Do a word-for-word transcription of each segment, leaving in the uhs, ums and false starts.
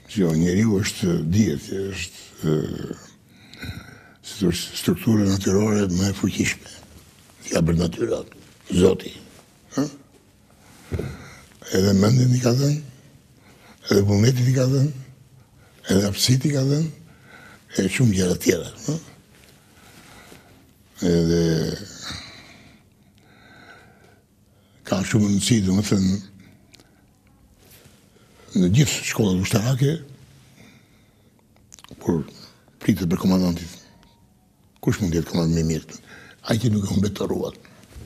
Jo, njeriu është dihet, është struktura natyrore më e fuqishme. Ja bërë natyra, Zoti. Edhe mendin i ka dhënë, edhe vullnetin i ka dhënë, edhe aftësitë i ka dhënë, e shumë gjëra tjera. Edhe ka shumë rëndësi, domethënë, në gjithë shkollat ushtarake, kur pritet për komandantit, kush mund të jetë komandant më i mirë? Ai që nuk e humbet të rruat.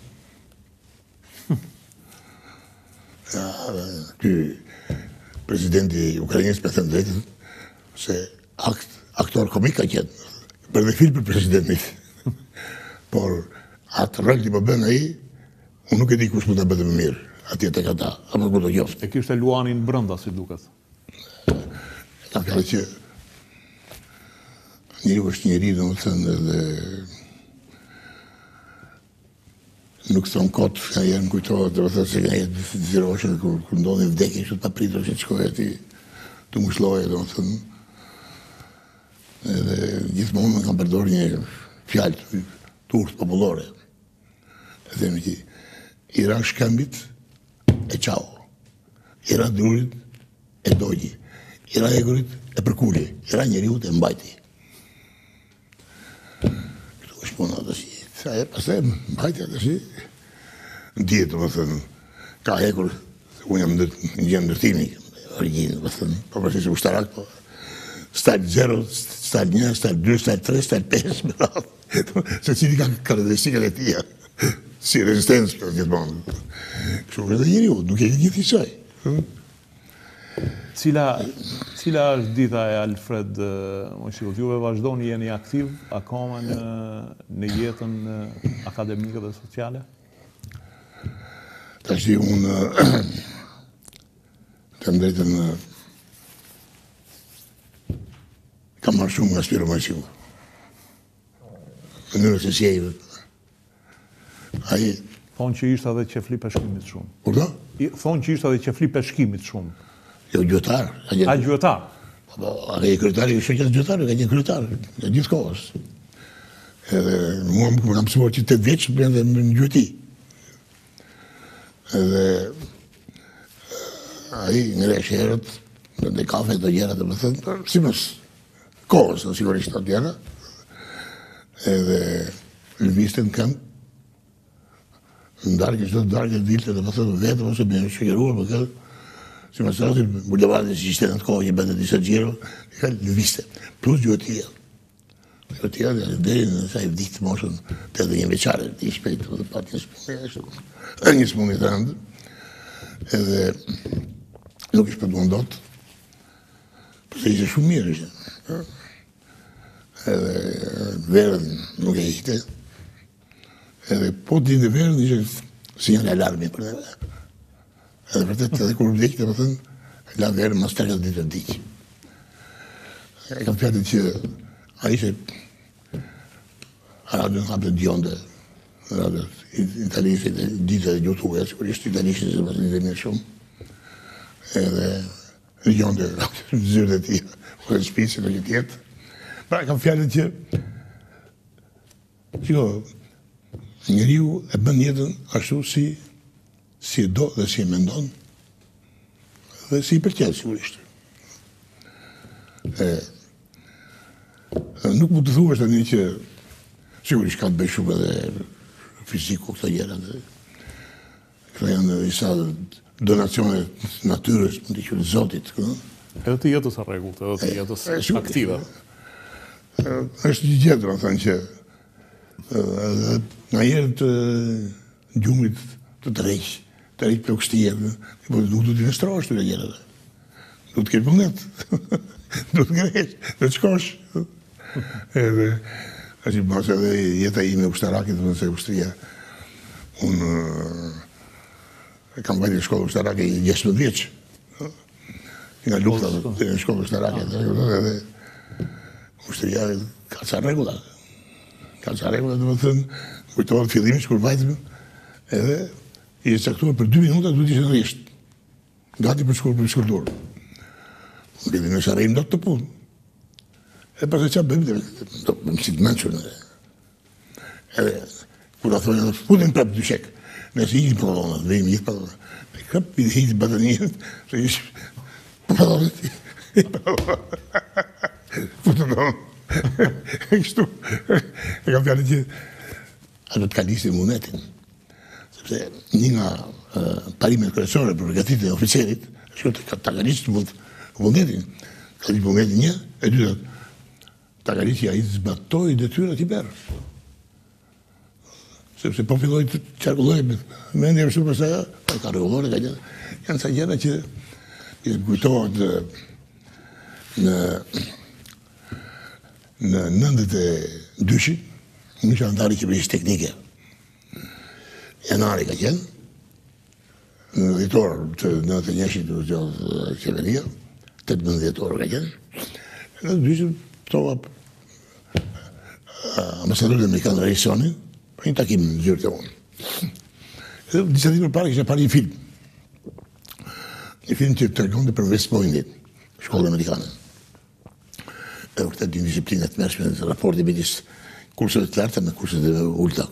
Ja, ky presidenti ukrainez me thënë drejtën, se akt, aktor komik ka qenë, për dhe film për presidentit. Por atë rol që po bën ai, unë nuk e di kush mund ta bëjë më mirë. Atje tek ata, apo ku do qoftë. E kishte luanin brenda, si duket. Ka fjalë që njeriu është njeri, domethënë, edhe nuk thon kot, ka janë kujtohet, domethënë se ka jetë ziroshën kur kur ndodhi vdekje, kështu pa pritur që të shkojë aty të ngushëlloje, domethënë. Edhe gjithmonë më kanë përdorur një fjalë të urtë popullore. E themi që i ra shkëmbit e qau, i ra drurit e dogji, i ra egurit e përkulli, i ra njeriut e mbajti. Këtu është puna të shi, sa e pasaj mbajti atë shi, në tjetë, më thënë, ka egur, unë jam në gjemë ndërtimi, origjinë, më thënë, po përsi se ushtarak, po, stajt zero, stajt një, stajt dy, stajt tre, stajt pesë, më ratë, se cili ka karakteristikat e tia. Si rezistencë për gjithmonë. Kështu është dhe njeriu, nuk e gjithë i saj. Cila, cila është dita e Alfred Moisiut? Juve vazhdoni jeni aktiv akoma në, në jetën akademike dhe sociale? Tash di unë të drejtën kam marrë shumë nga Spiro Moisiu. Në mënyrë se si e i Ai thonë që ishte edhe qefli peshkimit shumë. Kurdo? Thonë që ishte edhe qefli peshkimit shumë. Jo, gjyqtar. A gjyqtar? Po, a e kryetari, shoqja gjyqtar, ka qenë kryetar, në gjithë kohës. Edhe mua më kam mësuar që tetë vjeç brenda në gjyqti. Edhe ai ngresh herët, në kafe të gjëra të më thënë, sipas kohës, sigurisht të gjëra. Edhe lëvizte në këmbë. Në darkë, çdo darkë dilte dhe më thënë vetëm ose me shoqëruar për këtë, si më sërati, bulevardin që ishte në të kohë që bënde disa gjiro, i ka lëviste, plus gjyqtia. Gjyqtia dhe deri në saj vdikt moshën të edhe një veçare, i shpejt, dhe pat një smunit, një smunit të rëndë, edhe nuk ishte përduan dot, përse ishte shumë mirë ishte. Edhe verën nuk e ishte, edhe po të dinë dhe verën ishte sinjale alarmi për dhe verë. Edhe vërtet edhe kur vdikë të më thënë, la verën mas tërë dhe ditë të vdikë. E kam fjallit që a ishe radion hapë të djonde, radion italisht e ditë dhe gjutuja, që kur ishte italisht se më të një dhe mirë shumë. Edhe djonde zyrë dhe tia, ku e shpisë në këtë jetë. Pra, kam fjallit që qiko, njeriu e bën jetën ashtu si si e do dhe si e mendon dhe si i pëlqen sigurisht. E, nuk mund të thuash tani që sigurisht ka të bëj shumë edhe fiziku këto gjëra. Këto janë disa donacione natyrës, mund të quhet Zotit, ëh. Edhe të jetës së rregullt, edhe të jetës aktive. Është një gjë, domethënë që nga herë të gjumit të tërheq, të rriq plagështia, po nuk do të investosh të gjërat. Do të kesh vullnet. Do të ngresh, do të shkosh. Edhe aty pas edhe jeta ime ushtarake, do të thënë ushtria. Unë kam vajtë shkollë ushtarake gjashtëdhjetë vjeç. Nga lufta në shkollë ushtarake, edhe ushtria ka ca rregulla. Ka ca rregulla, do të thënë, kujtohet fillimisht kur vajtëm, edhe i caktuar për dy minuta duhet ishte rrisht. Gati për shkollë për shkollur. Bili në sharrim do të punë. E pas e qa bëjmë, do më si të menqër në. Edhe, kur a thonë, punin prapë dy shek. Nëse i për dhonë, dhe i më gjithë për dhonë. E këp, i dhe i të batanirët, se ishë për dhonë, i për dhonë. Për të dhonë. E kështu, e kam fjallë që atë të kalisë munetin. Sepse një nga parimet kërësore për përgatit e oficerit, është të kalisë munetin. Kalisë munetin një, e dy dhe ta kalisë ja i zbatoj detyrat i berë. Sepse po filloj të qarkulloj me ndje më shumë përsa, ka regullore, ka gjena. Janë sa gjena që i kujtohet në në nëndet e dyshi, në që andari qeverisë teknike. Janari ka qenë, në dhjetor të nëndet e njëshit të gjallë qeveria, tetëmbëdhjetë dhjetor ka qenë, në dyshi tova ambasadorët amerikanë rejisonin, për një takim në gjyrë të unë. Edhe disa ditë më parë kisha parë një film. Një film që të regonte për West Pointin, shkollë amerikane. Edhe këta dy disciplinet mërshme në raporti midis kurset të larta me kurset e ulta.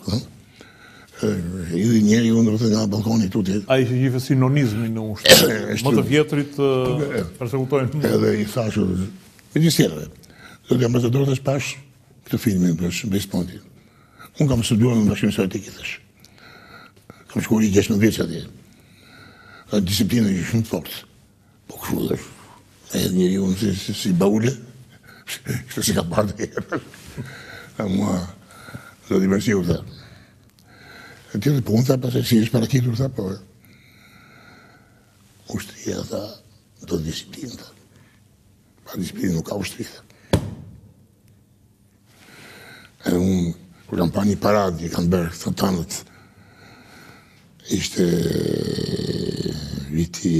Edhe njerë ju në nga balkoni tuti. A ishte gjithë sinonizmi në ushtë, më të vjetrit persekutojnë. Edhe i thashu, me një sjerëve. Dhe ambasadorët është pash këtë filmin për West Pointin. Unë kam studuar në bashkimin sovjetik, thash. Kam shkuar i gjashtë vjeç atje. Disiplina ishte shumë fortë. Po kështu dhe edhe njeri unë si baule, kështë si ka parë të herë. Mua, do t'i mërësiu, tha. E tjetë punë, tha, pas e si ishë parakitur, tha, po. Ushtria, tha, do disiplinë, tha. Pa disiplinë nuk ka ushtri, tha. E unë, kur kam pa një parad, i kanë bërë të tanët, ishte viti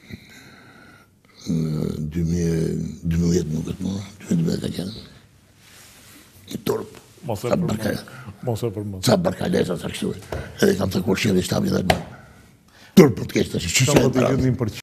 dy mijë e dhjetë nuk e të mua, dy mijë e dhjetë ka qenë. Një turp. Mos e përmos. Ca barkalesa, sa kështu. Edhe kam të kuar shqe dhe shtabi dhe turp për të keshtë, që që që e parad.